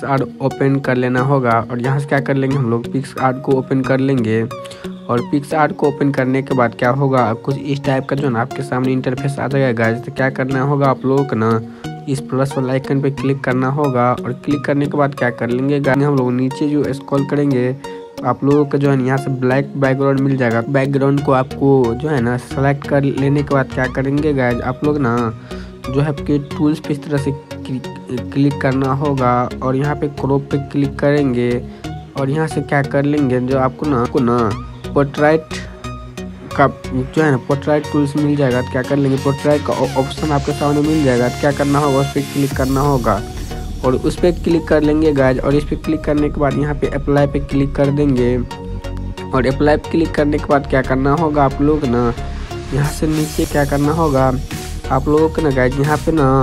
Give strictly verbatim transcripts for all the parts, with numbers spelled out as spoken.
Pics art open कर लेना होगा और यहाँ से क्या कर लेंगे हम लोग पिक्स आर्ट को ओपन कर लेंगे। और पिक्स आर्ट को ओपन करने के बाद क्या होगा कुछ इस टाइप का जो ना आपके सामने इंटरफेस आ जाएगा गाइस। तो क्या करना होगा आप लोगों को ना इस प्लस वाला आइकन पे क्लिक करना होगा और क्लिक करने के बाद क्या कर लेंगे गाइस हम लोग नीचे जो स्क्रॉल करेंगे आप लोगों का जो है यहाँ से ब्लैक बैकग्राउंड मिल जाएगा। बैकग्राउंड को आपको जो है ना सेलेक्ट कर लेने के बाद क्या करेंगे गाइस आप लोग ना जो है आपके टूल्स पे इस तरह से क्लिक करना होगा और यहाँ पे क्रॉप पे क्लिक करेंगे और यहाँ से क्या कर लेंगे जो आपको ना आपको ना पोर्ट्रेट का जो है ना पोर्ट्रेट टूल्स मिल जाएगा। तो क्या कर लेंगे पोर्ट्रेट का ऑप्शन आपके सामने मिल जाएगा। तो क्या करना होगा उस पर क्लिक करना होगा और उस पर क्लिक कर लेंगे गाइस। और इस पर क्लिक करने के बाद यहाँ पे अप्लाई पे क्लिक कर देंगे और अप्लाई पे क्लिक करने के बाद क्या करना होगा आप लोग ना यहाँ से नीचे क्या करना होगा आप लोगों को ना गाइस यहाँ पे ना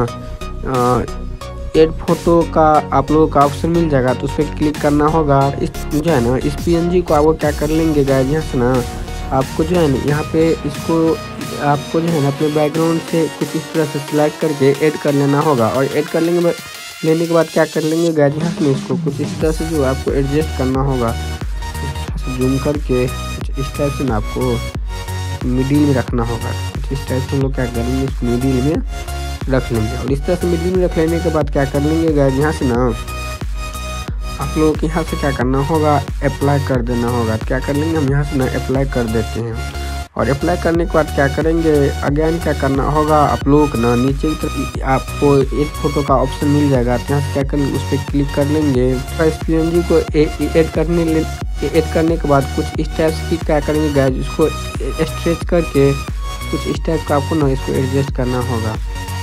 एड फोटो का आप लोगों का ऑप्शन मिल जाएगा। तो उस पर क्लिक करना होगा। इस जो है ना इस पीएनजी को आपको क्या कर लेंगे गाइस यहाँ से ना आपको जो है ना यहाँ पे इसको आपको जो है ना अपने बैकग्राउंड से कुछ इस तरह से सिलेक्ट करके ऐड कर लेना होगा। और ऐड कर लेंगे लेने के बाद क्या कर लेंगे गाइस यहाँ से इसको कुछ इस तरह से जो आपको एडजस्ट करना होगा जूम करके कुछ इस टाइप से ना आपको मिडिल में रखना होगा। कुछ इस टाइप से हम लोग क्या करेंगे इस मिडिल में रख लेंगे। और इस तरह से मिडिल में रख लेने के बाद क्या कर लेंगे गाइस यहाँ से ना आप लोगों को यहाँ से क्या करना होगा अप्लाई कर देना होगा। क्या कर लेंगे हम यहाँ से ना अप्लाई कर देते हैं। और अप्लाई करने के बाद क्या करेंगे अगेन क्या करना होगा आप लोगों को ना नीचे की तरफ आपको एक फोटो का ऑप्शन मिल जाएगा। तो यहाँ से क्या करेंगे उस पर क्लिक कर लेंगे। इस पीएनजी को ऐड करने ऐड करने के बाद कुछ इस टाइप से क्या करेंगे गाइस इसको स्ट्रेच करके कुछ इस टाइप का आपको ना इसको एडजस्ट करना होगा।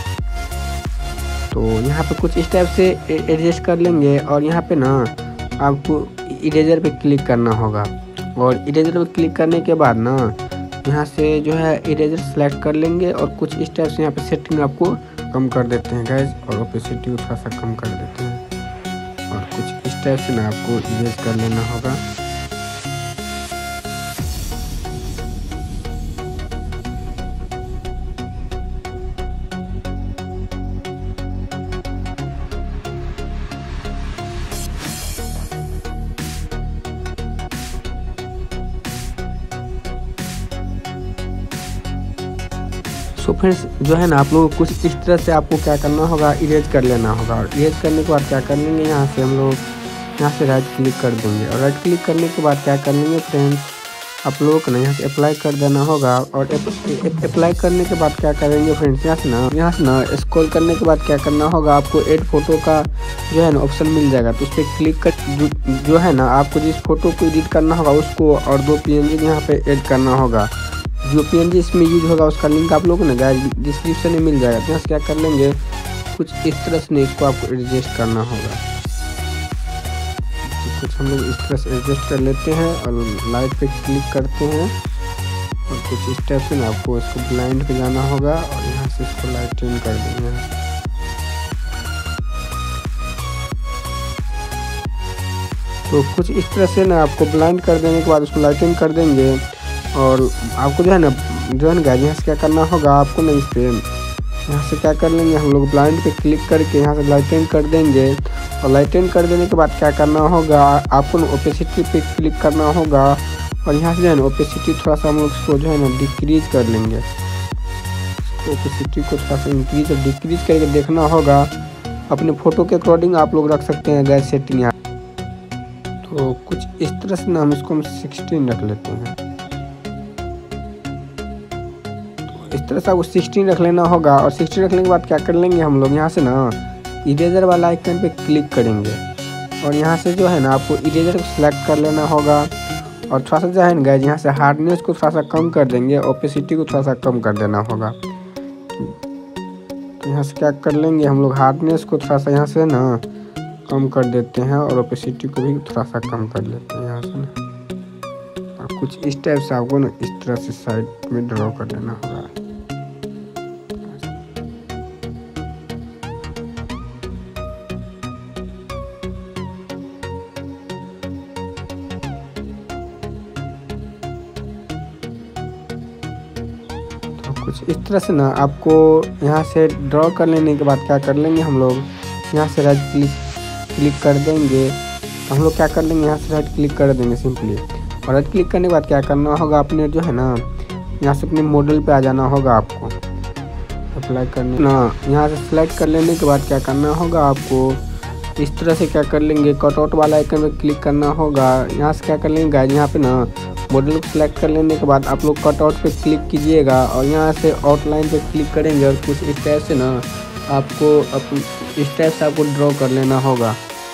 तो यहाँ पे कुछ इस टाइप से एडजस्ट कर लेंगे और यहाँ पे ना आपको इरेजर पे क्लिक करना होगा। और इरेजर पे क्लिक करने के बाद ना यहाँ से जो है इरेजर सेलेक्ट कर लेंगे और कुछ इस टाइप से यहाँ पे सेटिंग आपको कम कर देते हैं गाइस और ओपेसिटी को थोड़ा सा कम कर देते हैं और कुछ इस टाइप से ना आपको इरेज कर लेना होगा। तो फ्रेंड्स जो है ना आप लोगों को कुछ इस तरह से आपको क्या करना होगा इरेज कर लेना होगा। और इरेज करने के बाद क्या कर लेंगे यहाँ से हम लोग यहाँ से राइट क्लिक कर देंगे। और राइट क्लिक करने के बाद क्या कर लेंगे फ्रेंड्स आप लोगों को ना यहाँ से अप्लाई कर देना होगा। और अप्लाई करने के बाद क्या करेंगे फ्रेंड्स यहाँ से ना यहाँ से ना स्क्रॉल करने के बाद क्या करना होगा आपको एड फोटो का जो है ना ऑप्शन मिल जाएगा। तो उस पर क्लिक कर जो, जो है ना आपको जिस फोटो को एडिट करना होगा उसको और दो पीएनजी यहाँ पे ऐड करना होगा। जो पीएनजी इसमें यूज होगा उसका लिंक आप लोगों को ना गाइस डिस्क्रिप्शन में मिल जाएगा। तो यहाँ से क्या कर लेंगे कुछ इस तरह से इसको आपको एडजस्ट करना होगा। तो कुछ हम लोग इस तरह से एडजस्ट कर लेते हैं और लाइट पे क्लिक करते हैं और कुछ इस टाइप से ना आपको इसको ब्लाइंड पे जाना होगा और यहाँ से इसको लाइट चेंज कर देंगे। तो कुछ इस तरह से ना आपको ब्लाइंड कर देने के बाद उसको लाइटिंग कर देंगे। और आपको जो है ना जो है ना गाइस यहाँ से क्या करना होगा आपको ना इस पे यहाँ से क्या कर लेंगे हम लोग ब्लाइंड पे क्लिक करके यहाँ से लाइटिंग कर देंगे। और लाइटिंग कर देने के बाद क्या करना होगा आपको ना ओपेसिटी पे क्लिक करना होगा और यहाँ से जो है ना ओपेसिटी थोड़ा सा हम लोग इसको जो है ना डिक्रीज कर लेंगे। ओपेसिटी को थोड़ा सा इंक्रीज और डिक्रीज करके देखना होगा। अपने फ़ोटो के अकॉर्डिंग आप लोग रख सकते हैं गाइस सेटिंग यहाँ। तो कुछ इस तरह से ना हम इसको हम सिक्सटीन रख लेते हैं। इस तरह से आपको सिक्सटीन रख लेना होगा। और सिक्सटीन रखने के बाद क्या कर लेंगे हम लोग यहाँ से ना इरेजर वाला आइकन पे क्लिक करेंगे और यहाँ से जो है ना आपको इरेजर को सिलेक्ट कर लेना होगा। और थोड़ा सा जो है ना गाइस यहाँ से हार्डनेस को थोड़ा सा कम कर देंगे, ओपेसिटी को थोड़ा सा कम कर देना होगा। तो यहाँ से क्या कर लेंगे हम लोग हार्डनेस को थोड़ा सा यहाँ से ना कम कर देते हैं और ओपेसिटी को भी थोड़ा सा कम कर लेते हैं यहाँ से ना। और कुछ इस टाइप से आपको ना इस तरह से साइड में ड्रॉ कर देना होगा। कुछ इस तरह से ना आपको यहाँ से ड्रॉ कर लेने के बाद क्या कर लेंगे हम लोग यहाँ से राइट क्लिक क्लिक कर देंगे तो हम लोग क्या कर लेंगे, यहाँ से राइट क्लिक कर देंगे सिंपली। और राइट क्लिक करने के बाद क्या करना होगा, अपने जो है ना यहाँ से अपने मॉडल पे आ जाना होगा आपको अप्लाई करने ना। यहाँ से सेलेक्ट कर लेने के बाद क्या करना होगा आपको, इस तरह से क्या कर लेंगे, कटआउट वाला आइकन पे क्लिक करना होगा। यहाँ से क्या कर लेंगे गाइस, यहाँ पे ना मॉडल को सिलेक्ट कर लेने के बाद आप लोग कटआउट पे क्लिक कीजिएगा और यहाँ से आउटलाइन पे क्लिक करेंगे और कुछ इस टाइप से ना आपको अप इस टाइप से आपको ड्रॉ कर लेना होगा।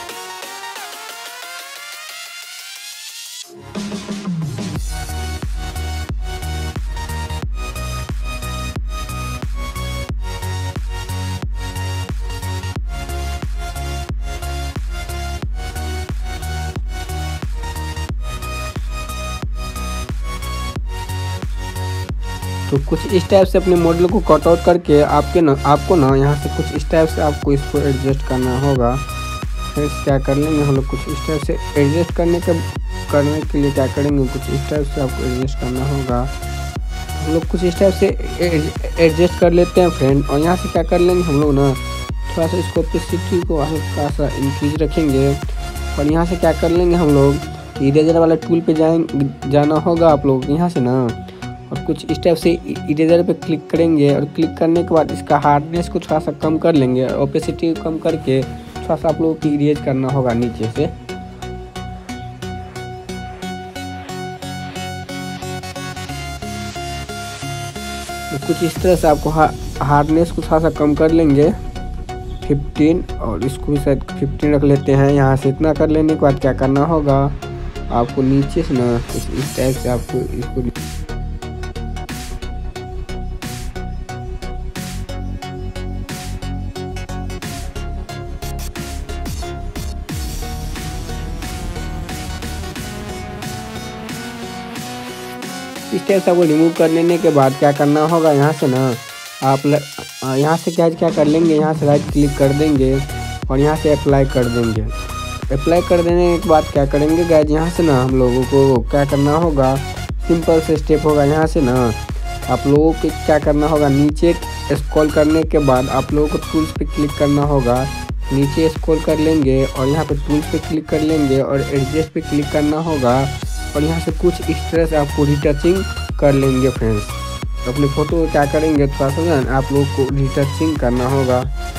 तो कुछ इस टाइप से अपने मॉडल को कट आउट करके आपके ना आपको ना यहाँ से कुछ इस टाइप से आपको इसको एडजस्ट करना होगा। फिर क्या कर लेंगे हम लोग, कुछ इस टाइप से एडजस्ट करने के करने के लिए क्या करेंगे, कुछ इस टाइप से आपको एडजस्ट करना होगा। हम लोग कुछ इस टाइप से एडजस्ट कर लेते हैं फ्रेंड। और यहाँ से क्या कर लेंगे हम लोग ना, थोड़ा सा इसको ओपेसिटी को हल्का सा इंक्रीज रखेंगे। और यहाँ से क्या कर लेंगे हम लोग, इरेजर वाला टूल पे जाएंगे जाना होगा आप लोग यहाँ से ना, और कुछ इस टाइप से इरेजर पे क्लिक करेंगे। और क्लिक करने के बाद इसका हार्डनेस को थोड़ा सा कम कर लेंगे, ओपेसिटी को कम करके थोड़ा सा आप लोगों को इरेज करना होगा नीचे से। तो कुछ इस तरह से आपको हार्डनेस को थोड़ा सा कम कर लेंगे पंद्रह, और इसको भी शायद पंद्रह रख लेते हैं। यहाँ से इतना कर लेने के बाद क्या करना होगा आपको, नीचे से ना इस टाइप से आपको इसको इस टाइप से आपको रिमूव कर लेने के बाद क्या करना होगा, यहाँ से ना आप यहाँ से क्या क्या कर लेंगे, यहाँ से राइट क्लिक कर देंगे और यहाँ से अप्लाई कर देंगे। अप्लाई कर देने के बाद क्या करेंगे गाइस, यहाँ से ना हम लोगों को क्या करना होगा, सिंपल से स्टेप होगा। यहाँ से ना आप लोगों को क्या करना होगा, नीचे स्क्रॉल करने के बाद आप लोगों को टूल्स पे क्लिक करना होगा। नीचे स्क्रॉल कर लेंगे और यहाँ पे टूल्स पे क्लिक कर लेंगे और एडजस्ट पे क्लिक करना होगा। और यहाँ से कुछ इस तरह से आपको रिटचिंग कर लेंगे फ्रेंड्स। तो अपनी फ़ोटो को क्या करेंगे, थोड़ा सा आप लोग को रिटचिंग करना होगा।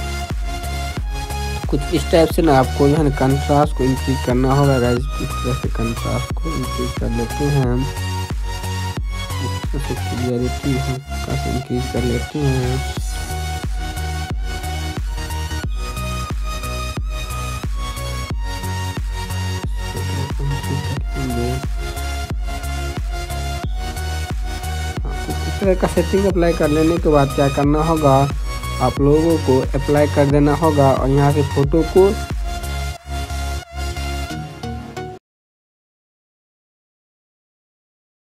कुछ इस टाइप से ना आपको जो है ना कंट्रास्ट को इंक्रीज करना होगा गाइस। इस तरह से कंट्रास्ट को इंक्रीज कर लेते हैं हम, इस तरह से क्लियरिटी हल्का सा इंक्रीज कर लेते हैं। इस तरह का सेटिंग अप्लाई कर लेने के बाद क्या करना होगा, आप लोगों को अप्लाई कर देना होगा और यहाँ से फ़ोटो को